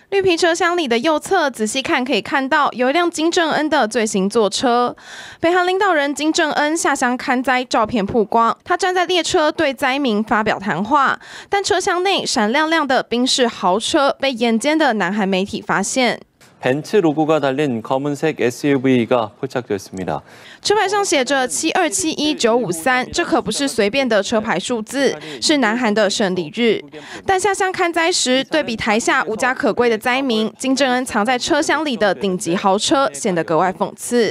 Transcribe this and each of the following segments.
绿皮车厢里的右侧，仔细看可以看到有一辆金正恩的最新座车。北韩领导人金正恩下乡看灾照片曝光，他站在列车对灾民发表谈話，但车厢内闪亮亮的宾士豪车被眼尖的南韩媒体发现。 벤츠 로고가 달린 검은색 SUV가 포착됐습니다. 车牌上写着7271953，这可不是随便的车牌数字，是南韩的胜利日。但下乡看灾时，对比台下无家可归的灾民，金正恩藏在车厢里的顶级豪车显得格外讽刺。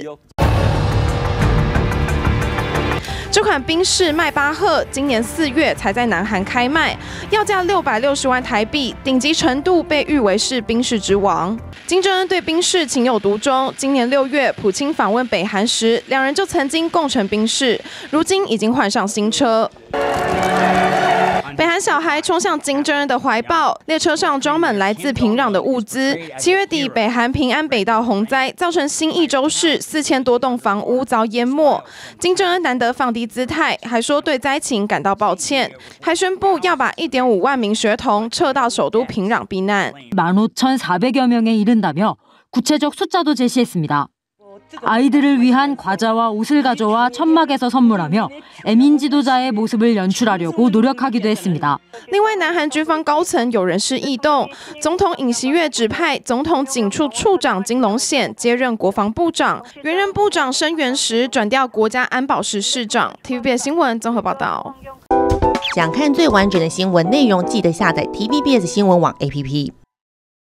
这款宾士迈巴赫今年4月才在南韩开卖，要价660万台币，顶级程度被誉为是宾士之王。金正恩对宾士情有独钟，今年6月普京访问北韩时，两人就曾经共乘宾士，如今已经换上新车。 北韩小孩冲向金正恩的怀抱，列车上装满来自平壤的物资。7月底，北韩平安北道洪灾，造成新义州市4000多栋房屋遭淹没。金正恩难得放低姿态，还说对灾情感到抱歉，还宣布要把1.5万名学童撤到首都平壤避难。 15,400여 명에 이른다며 구체적 숫자도 제시했습니다. 아이들을 위한 과자와 옷을 가져와 천막에서 선물하며 애민 지도자의 모습을 연출하려고 노력하기도 했습니다. 另外，南韩军方高层有人事异动，总统尹锡悦指派总统警处处长金龙显接任国防部长，原任部长申元时转调国家安保室室长。TVBS 新闻综合报道。 想看最完整的新闻内容，记得下载 TVBS 新闻网 APP。